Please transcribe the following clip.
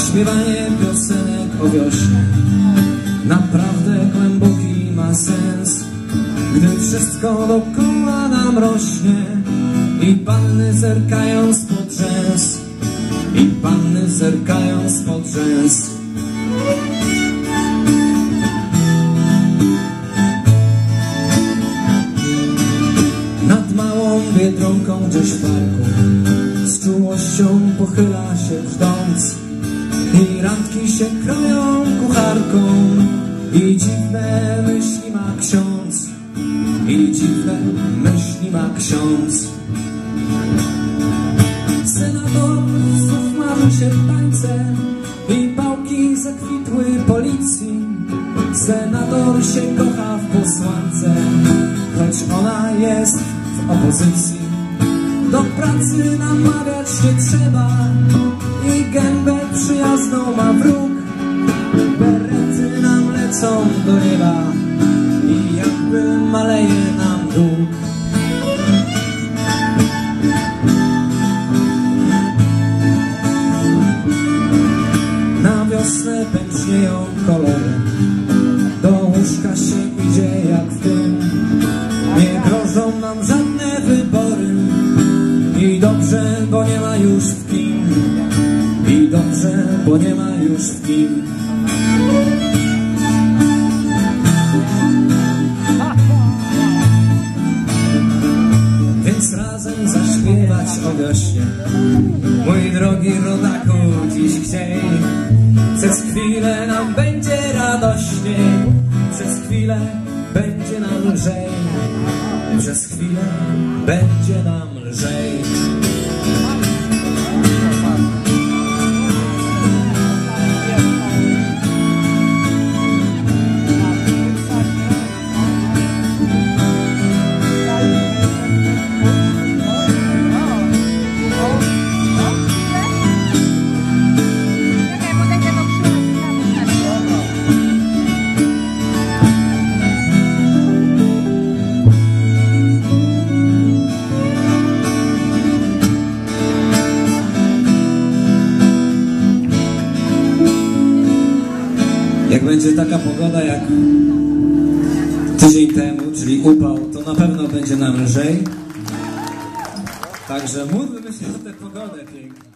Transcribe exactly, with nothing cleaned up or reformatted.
Śpiewanie piosenek o wiośnie naprawdę głęboki ma sens, gdy wszystko dookoła nam rośnie i panny zerkają spod rzęs, i panny zerkają spod rzęs. Nad małą Biedronką gdzieś w parku z czułością pochyla się brzdąc i randki się kroją kucharką i dziwne myśli ma ksiądz, i dziwne myśli ma ksiądz. Senator znów marzy się w tańce i pałki zakwitły policji. Senator się kocha w posłance, choć ona jest w opozycji. Do pracy namawiać nie trzeba i gębę przyjazną ma wróg. Berety nam lecą do nieba i jakby maleje nam dług. Na wiosnę pęcznieją kolory, do łóżka się idzie jak w tym. Nie grożą nam żadne wybory i dobrze, bo nie ma już w kim. I dobrze, bo nie ma już w kim. Więc razem zaśpiewać o wiośnie, mój drogi rodaku, dziś chciej. Przez chwilę nam będzie radośnie, przez chwilę będzie nam lżej, przez chwilę będzie nam lżej. Jak będzie taka pogoda jak tydzień temu, czyli upał, to na pewno będzie nam lżej. Także módlmy się o tę pogodę piękną.